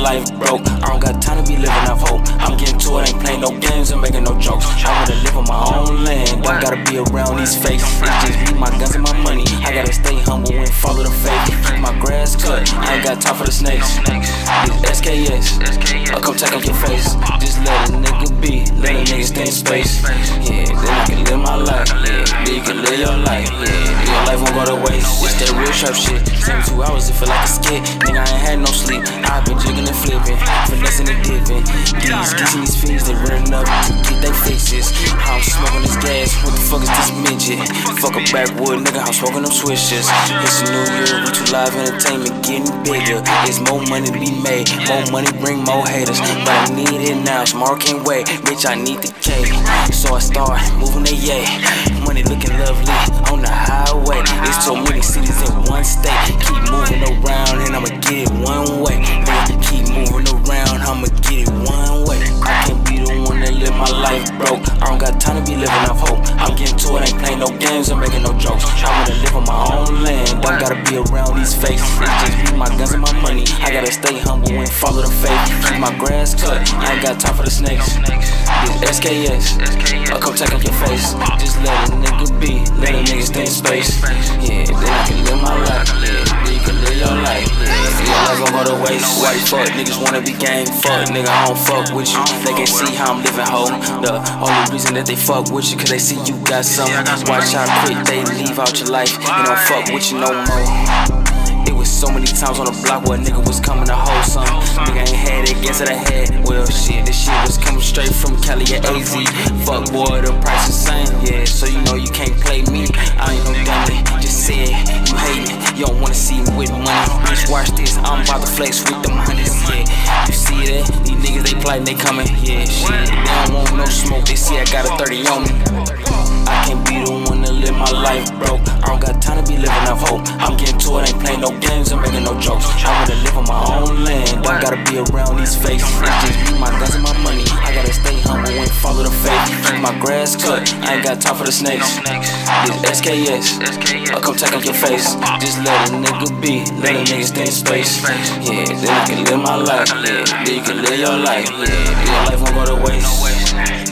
life broke. I don't got time to be living off hope. I'm getting to it, ain't playing no games and making no jokes. I wanna live on my own land, don't gotta be around these fakes. It's just me, my guns, and my money. I gotta stay humble and follow the faith. Keep my grass cut, I ain't got time for the snakes. It's SKS, I'll come take off your face. Just let a nigga be, let a nigga stay in space. Yeah, then I can live my life. Yeah, you can live your life. Yeah, your life won't go to waste. It's that real trap shit. 72 hours, it feel like a skit. Nigga, I ain't had no sleep. I've been jigging and flipping, finessing and dipping. These geeks and these fiends, they running up to get they fixes. How I'm smoking this gas, what the fuck is this midget? Fuck a backwood, nigga, I'm smoking them switches. It's a new year, we too live entertainment getting bigger. There's more money to be made, more money bring more haters. But I need it now, tomorrow can't wait. Bitch, I need the cake. So I start moving the yay. Money looking lovely on the highway. It's so many cities in one state. Keep moving around and I'ma get it one way. Keep moving around, I'ma get it one way. I can't be the one that live my life broke. I don't got time to be living off hope. I'm getting to it, ain't playing no games and making no jokes. I wanna live on my own land, don't gotta be around these fakes. It's just me, my guns, and my money. I gotta stay humble and follow the faith. Keep my grass cut, I ain't got time for the snakes. It's SKS, I'll come take off your face. Just let a nigga be, let a nigga stay in space. Yeah, then I can live my life. Yeah, you can live your life. Yeah, your life gon' go to waste. Why the fuck niggas wanna be gang? Fuck nigga, I don't fuck with you. They can't see how I'm living, ho. The only reason that they fuck with you, cause they see you got something. Watch how quick they leave out your life and don't fuck with you no more. It was so many times on the block where a nigga was coming to hold something. Nigga ain't had it, guess that I had. Well, shit, this shit was coming straight from Cali at AZ. Fuck boy, the price is same. Yeah, so you know you can't play me. I ain't no dummy. Just say it, you hate me. You don't wanna see me with money. Bitch, watch this, I'm about to flex with them honeys. Yeah, you see that? These niggas, they plotting, they coming. Yeah, shit, they don't want no smoke. They see I got a 30 on me. I can't be the one to live my life broke. I don't got time to be living off hope. I'm getting to it, ain't playing no games and making no jokes. I wanna live on my own land, don't gotta be around these fakes. It's just me, my guns, and my money. I gotta stay humble and follow the faith. Keep my grass cut, I ain't got time for the snakes. It's SKS, I'll come take off your face. Just let a nigga be, let a nigga stay in space. Yeah, then I can live my life. Yeah, then you can live your life. Yeah, your life won't go to waste.